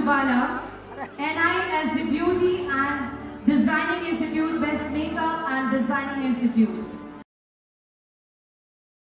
Bajuwala, NI as the Beauty and Designing Institute, Best Makeup and Designing Institute.